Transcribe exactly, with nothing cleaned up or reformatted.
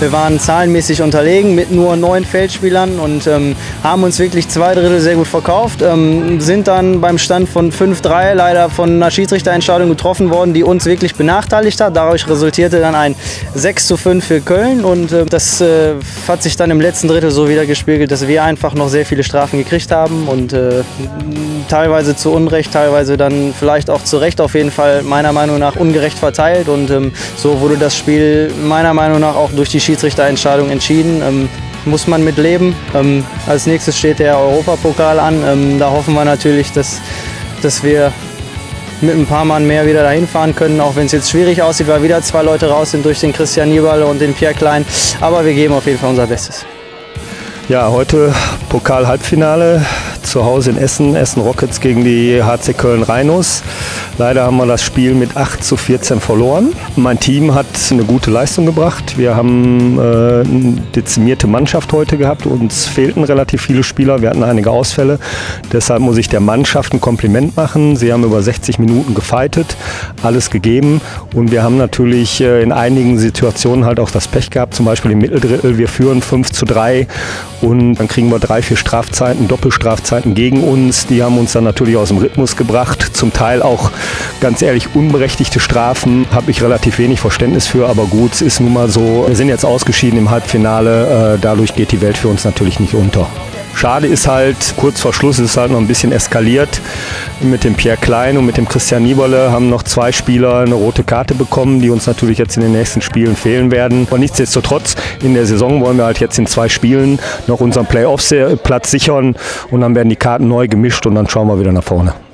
Wir waren zahlenmäßig unterlegen mit nur neun Feldspielern und ähm, haben uns wirklich zwei Drittel sehr gut verkauft. Ähm, sind dann beim Stand von fünf drei leider von einer Schiedsrichterentscheidung getroffen worden, die uns wirklich benachteiligt hat. Dadurch resultierte dann ein sechs zu fünf für Köln und äh, das äh, hat sich dann im letzten Drittel so wieder gespiegelt, dass wir einfach noch sehr viele Strafen gekriegt haben und äh, teilweise zu Unrecht, teilweise dann vielleicht auch zu Recht, auf jeden Fall meiner Meinung nach ungerecht verteilt und ähm, so wurde das Spiel meiner Meinung nach auch durch die Schiedsrichterentscheidung entschieden. Ähm, muss man mit leben. Ähm, als nächstes steht der Europapokal an. Ähm, da hoffen wir natürlich, dass, dass wir mit ein paar Mann mehr wieder dahin fahren können, auch wenn es jetzt schwierig aussieht, weil wieder zwei Leute raus sind durch den Christian Nieberle und den Pierre Klein. Aber wir geben auf jeden Fall unser Bestes. Ja, heute Pokal-Halbfinale zu Hause in Essen. Essen Rockets gegen die H C Köln Rhinos. Leider haben wir das Spiel mit acht zu vierzehn verloren. Mein Team hat eine gute Leistung gebracht. Wir haben äh, eine dezimierte Mannschaft heute gehabt. Uns fehlten relativ viele Spieler. Wir hatten einige Ausfälle. Deshalb muss ich der Mannschaft ein Kompliment machen. Sie haben über sechzig Minuten gefightet, alles gegeben. Und wir haben natürlich äh, in einigen Situationen halt auch das Pech gehabt. Zum Beispiel im Mitteldrittel. Wir führen fünf zu drei. Und dann kriegen wir drei, vier Strafzeiten, Doppelstrafzeiten gegen uns. Die haben uns dann natürlich aus dem Rhythmus gebracht. Zum Teil auch, ganz ehrlich, unberechtigte Strafen. Habe ich relativ wenig Verständnis für, aber gut, es ist nun mal so. Wir sind jetzt ausgeschieden im Halbfinale. Dadurch geht die Welt für uns natürlich nicht unter. Schade ist halt, kurz vor Schluss ist es halt noch ein bisschen eskaliert. Mit dem Pierre Klein und mit dem Christian Nieberle haben noch zwei Spieler eine rote Karte bekommen, die uns natürlich jetzt in den nächsten Spielen fehlen werden. Aber nichtsdestotrotz, in der Saison wollen wir halt jetzt in zwei Spielen noch unseren Playoff-Platz sichern und dann werden die Karten neu gemischt und dann schauen wir wieder nach vorne.